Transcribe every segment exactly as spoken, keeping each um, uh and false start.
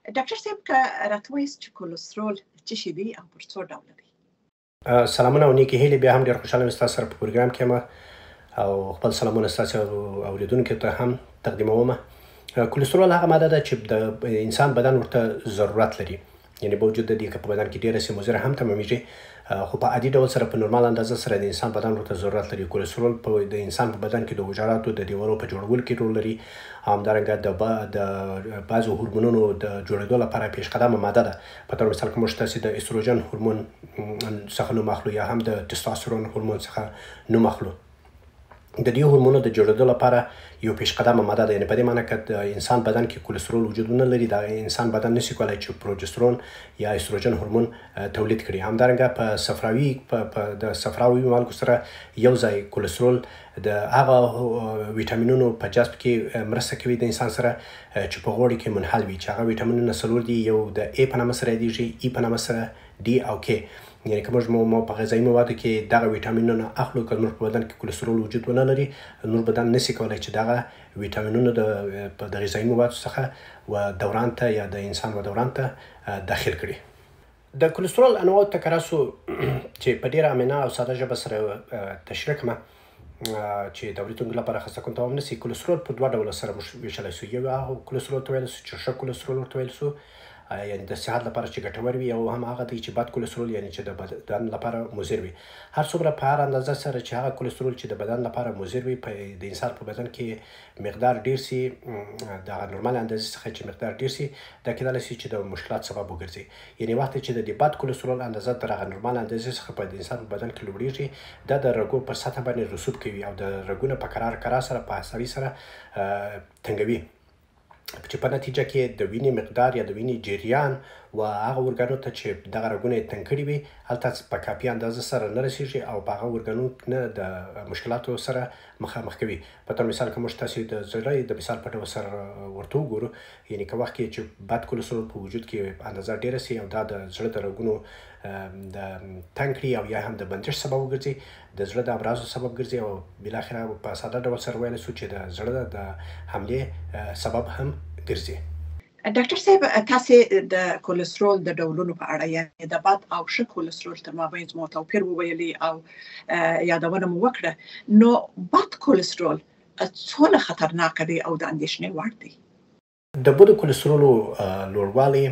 ډاکټر صاحب که راته وایاست چې کولېسترول څه شی دی او پر څو ډوله دی؟ سلامونه او نیکې هیلې. بیا هم ډېر خوشحاله یم ستاسو سره په پروګرام کې یم او خپل سلامونه ستاسو اورېدونکو ته هم تقدیموم. کولېسترول هغه ماده ده چې د انسان بدن ورته ضرورت لري، یعنې با وجود د دې که په بدن کې ډېره سي مضره هم تمامیږي، خو په عادي ډول سره په نورمال اندازه سره د انسان بدن ورته ضرورت لري. کولېسترول په د انسان په بدن کې د حجراتو د دیوالو په جوړولو کې رول لري، همدارنګه د د بعضو هورمونونو د جوړېدو لپاره پیش قدمه ماده ده. په طور مثال که موږ تاسې د استروجن هورمون څخه نوم اخلو یا هم د تستوسترون هورمون څخه نوم اخلو، د دې هورمونو د جوړېدو لپاره یو پیش قدمه ماده ده. یعنې په دې معنی که د انسان بدن کې کولېسترول وجود ونه لري، د انسان بدن نشي کولی چې پروجسترون یا استروجن هورمون تولید کړي. همدارنګه په صفراوي په د صفراوي مالګو سره یو ځای کولېسترول د هغه ویټامینونو په جذب کې مرسته کوي د انسان سره چې په غوړي کې منحل وي، چې هغه ویټامینونه څلور دي. یو د ای په نامه سره یادېږي، ای په نامه سره، ډي او کې. یعنې که موږ مو په غذایي موادو کې دغه ویټامینونه اخلو، که زموږ په بدن کې کولېسترول وجود ونه لري، نور بدن نشي کولی چې دغه ویټامینونه د د غذایي موادو څخه و دوران ته یا د انسان و دوران ته داخل کړي. د کولېسترول انواعو ته که راسو چې په ډېره امنه او ساده ژبه سره تشریح کړمه چې د اورېدونکو لپاره خسته کوونکی نه سي. کولېسترول په دوه ډوله سره موږ ویشلی سو. یو هغه کولېسترول ته ویلی سو چې ښه کولېسترول ورته ویل سو، یعنې د صحت لپاره چې ګټور وي، او هم هغه دی چې بد کولېسترول یعنې چې د بدن لپاره مضر وي. هر څومره په هر اندازه سره چې هغه کولېسترول چې د بدن لپاره مضر وي په د انسان په بدن کې مقدار ډېر سي، د هغه نورمال اندازې څخه چې مقدار ډېر سي، دا کېدلی سي چې د مشکلات سبب وګرځي. یعنې وخت چې د دې بد کولېسترول اندازه تر هغه نورمال اندازې څخه په د انسان په بدن کې لوړېږي، دا د رګو په سطحه باندې رسوب کوي او د رګونه په کرار کرار سره په اسانۍ سره تنګوي، چې په نتیجه کې د وینې مقدار یا د وینې جریان و هغه ارګانو ته چې دغه رګونه یې تنګ کړي وي هلته په کافي اندازه سره نه رسېږي او په هغه ارګانو نه د مشکلاتو سره مخامخ کوي. په طور مثال که موږ تاسې د زړه د مثال په ډول سره ورته وګورو، یعنې که وخت کې چې بد کولېسترول په وجود کې اندازه ډېره سي او دا د زړه د رګونو د تنګ کړي او یا هم د بندش سبب وګرځي، د زړه د امراضو سبب ګرځي او بالاخره په ساده ډول سره ویلی سو چې د زړه د حملې سبب هم ګرځي. ډاکټر صاحب تاسې د کولېسترول د ډولونو په اړه، یعنې د بد او ښه کولېسترول تر مابین مو توپیر وویلې او یادونه مو وکړه، نو بد کولېسترول څومره خطرناکه دی او د اندېښنې وړ دی؟ د بدو کولېسترولو لوړوالی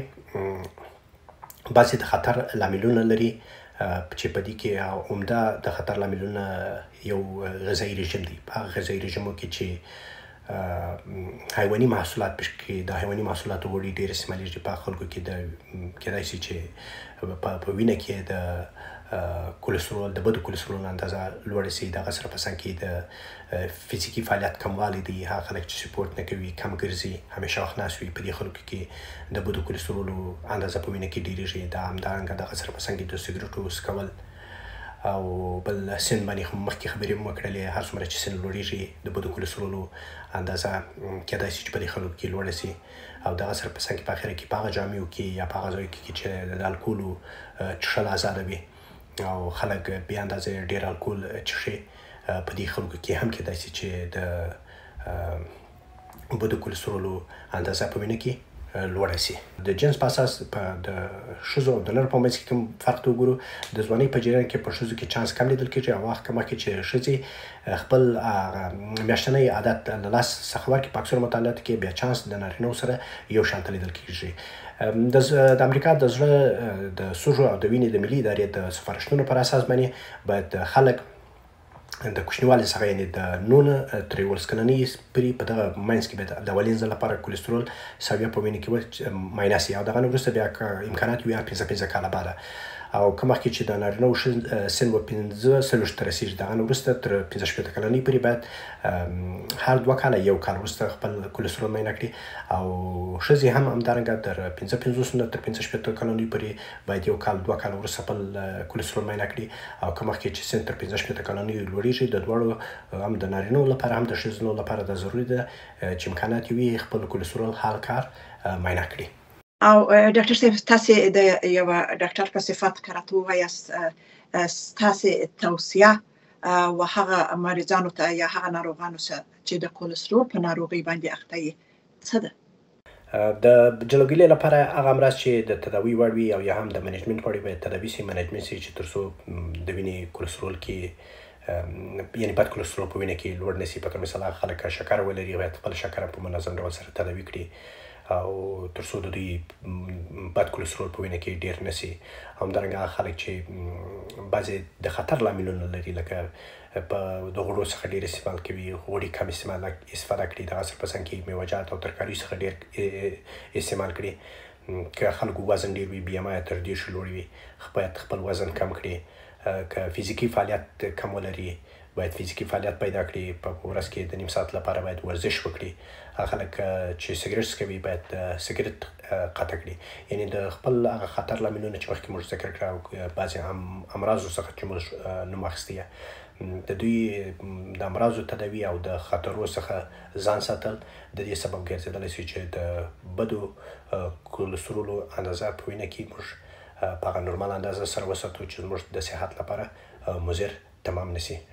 بعضې د خطر لاملونه لري، چې په دې کې عمده د خطر لاملونه یو غذایي رژیم دی. په هغه غذایي رژیمو کې چې حیواني محصولات پکې کې د حیواني محصولاتو غوړي ډېر استعمالیږي، په خلکو کې د کېدای شي چې په وینه کې د کولېسترول د بدو کولېسترول اندازه لوړه سي. دغه سره په څنګ کې د فزیکي فعالیت کموالی دی، هغه خلک چې سپورټ نه کوي، کم ګرځي، همیشه وخت ناست وي، په دې خلکو کې د بدو کولېسترولو اندازه په وینه کې ډېرېږي. دا همدارنګه دغه سره په څنګ کې د سګرټو څکول او بل سن باندې مخکې خبرې مو وکړلې، هر څومره چې سن لوړېږي د بدو کولېسترولو اندازه کېدای شي چې په دې خلکو کې لوړه سي. او دغه سره په څنګ کې په اخره کې په هغه جامعو کې یا په هغه ځایو کې چې د الکولو څښل ازاده وي او خلک بې اندازې ډېر الکول څښي، په دې خلکو کې هم کېدای شي چې د بدو کولېسترولو اندازه په وینه کې لوړه سي. د جنس په اساس په د ښځو او د نرو په منځ کې کوم فرق ته وګورو، د ځوانۍ په جریان کې په ښځو کې چانس کم لیدل کېږي او وخت کمه کې چې ښځې خپل میاشتنی عادت له لاس څخه ورکړي، په اکثرو مطالعاتو کې بیا چانس د نارینهو سره یو شان ته لیدل کېږي. د امریکا د زړه د سږو او د وینې د ملي ادارې د سفارشونو پر اساس باندې باید خلک د کوچنیوالي څخه، یعنې د نولس تر یولس کلنۍ پورې په دغه منځ کې باید د اولین ځل لپاره کولېسترول سویه په وینې کې معاینه سي او دغه نه وروسته بیا که امکانات وي پنځه پنځه کاله بعده، او که مخکې چې د نارینهو سن به پنځه څلوېښت ته رسېږي، د هغه نه وروسته تر پنځه شپېته کلنۍ پورې باید هر دوه کاله یو کال وروسته خپل کولېسترول معاینه کړي، او ښځې هم همدارنګه تر پنځه پنځوس نه تر پنځه شپېته کلنۍ پورې باید یو کال دوه کاله وروسته خپل کولېسترول معاینه کړي، او که مخکې چې سن تر پنځه شپېته کلنۍ لوړېږي، د دواړو هم د نارینهو لپاره هم د ښځینو لپاره دا ضروري ده چې امکانات وي خپل کولېسترول حال کار معاینه کړي. او ډاکټر صاحب تاسې د یوه ډاکټر په صفت که راته ووایاست ستاسې توصیه و هغه مریضانو ته یا هغه ناروغانو ته چې د کولېسترول په ناروغۍ باندې اخته یې څه ده؟ د جلوګیرۍ لپاره هغه امراض چې د تداوي وړ وي او یا هم د منیجمنت وړ وي باید تداوي سي منیجمنت سي چې تر څو د وینې کلسترول کې یعنې بد کلسترول په وینه کې لوړ نه سي. په طور مثال هغه خلک که شکر ولري باید خپل شکر په منظم ډول سره تداوي کړي او تر څو د دوی بد کلسترول په وینه کې ډېر نه سي. همدارنګه هغه خلک چې بعضې د خطر لاملونه لري لکه په د غوړو څخه ډېر استعمال کوي، غوړي کم استعمال استفاده کړي، د عصر په څنګ کې میوه‌جات او ترکاریو څخه ډېر استعمال کړي. که خلکو وزن ډېر وي، بي ام آی تر دېرشو لوړ وي، باید خپل وزن کم کړي. که فزیکي فعالیت کم ولري باید فزیکي فعالیت پیدا کړي. په ورځ کې د نیم ساعت لپاره باید ورزش وکړي. هغه خلک چې سګرټ څکوي باید سګرټ قطع کړي. یعنې د خپل هغه خطر لاملونه چې مخکې موږ ذکر کړه او بعضې امراضو څخه چې موږ نوم اخیستی د دوی د امراضو تداوي او د خطرو څخه ځان ساتل د دې سبب ګرځېدلی سي چې د بدو کلسترولو اندازه په وینه کې موږ په هغه نورمال اندازه سره وساتو چې زموږ د صحت لپاره مضر تمام نه سي.